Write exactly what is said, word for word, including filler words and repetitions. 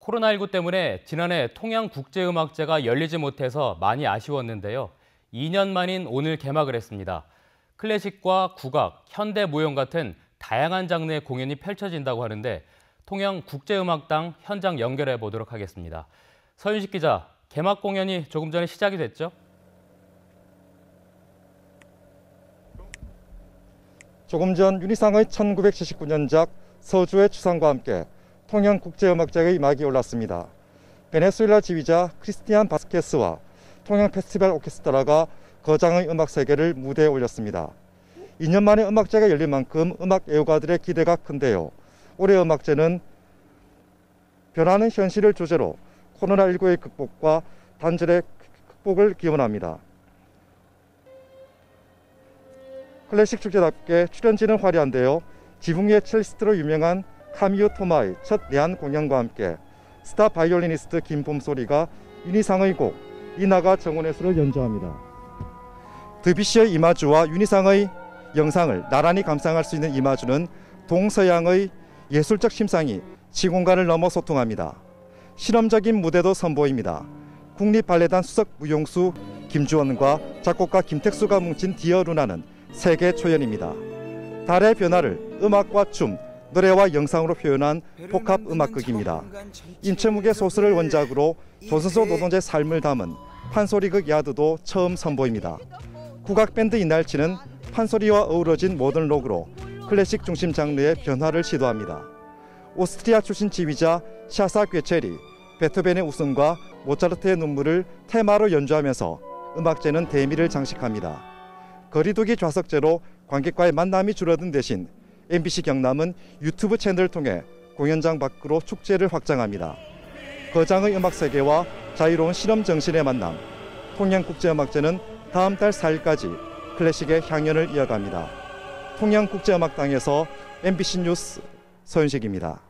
코로나십구 때문에 지난해 통양국제음악제가 열리지 못해서 많이 아쉬웠는데요. 이 년 만인 오늘 개막을 했습니다. 클래식과 국악, 현대무용 같은 다양한 장르의 공연이 펼쳐진다고 하는데 통양국제음악당 현장 연결해 보도록 하겠습니다. 서윤식 기자, 개막 공연이 조금 전에 시작이 됐죠? 조금 전 윤희상의 천구백칠십구 년작 서주의 추상과 함께 통양국제음악제의 막이 올랐습니다. 베네수엘라 지휘자 크리스티안 바스케스와 통양 페스티벌 오케스트라가 거장의 음악 세계를 무대에 올렸습니다. 이 년 만에 음악제가 열린 만큼 음악 애호가들의 기대가 큰데요. 올해 음악제는 변하는 현실을 주제로 코로나십구의 극복과 단절의 극복을 기원합니다. 클래식 축제답게 출연진은 화려한데요. 지붕의 첼리스트로 유명한 카미유 토마의 첫 내한 공연과 함께 스타 바이올리니스트 김봄소리가 윤희상의 곡 이나가 정원에서를 연주합니다. 드뷔시의 이마주와 윤희상의 영상을 나란히 감상할 수 있는 이마주는 동서양의 예술적 심상이 시공간을 넘어 소통합니다. 실험적인 무대도 선보입니다. 국립발레단 수석 무용수 김주원과 작곡가 김택수가 뭉친 디어 루나는 세계 초연입니다. 달의 변화를 음악과 춤, 노래와 영상으로 표현한 복합 음악극입니다. 임채묵의 소설을 원작으로 조선소 노동자의 삶을 담은 판소리극 야드도 처음 선보입니다. 국악밴드 이날치는 판소리와 어우러진 모던 록으로 클래식 중심 장르의 변화를 시도합니다. 오스트리아 출신 지휘자 샤사 괴체리, 베토벤의 웃음과 모차르트의 눈물을 테마로 연주하면서 음악제는 대미를 장식합니다. 거리두기 좌석제로 관객과의 만남이 줄어든 대신 엠비씨 경남은 유튜브 채널을 통해 공연장 밖으로 축제를 확장합니다. 거장의 음악 세계와 자유로운 실험 정신의 만남, 통양국제음악제는 다음 달 사 일까지 클래식의 향연을 이어갑니다. 통양국제음악당에서 엠비씨 뉴스 서윤식입니다.